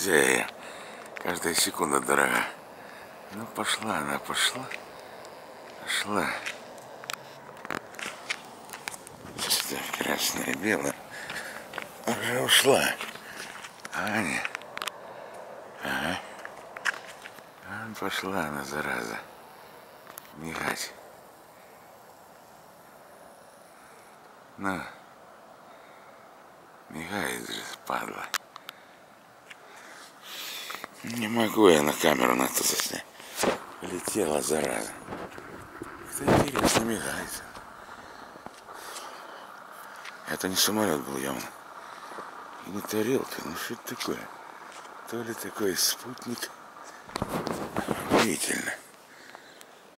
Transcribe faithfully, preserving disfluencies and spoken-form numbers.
Нельзя ее. Каждая секунда дорога. Ну пошла она, пошла. Пошла. Ставь красное, белое. Уже ушла. Аня. Ага. А, пошла она, зараза. Мигать. Ну. Мигает же, падла. Не могу я на камеру на то заснять. Летела, зараза. Это интересно мигает. Это не самолет был явно. И не тарелка. Ну что это такое? То ли такой спутник. Удивительно.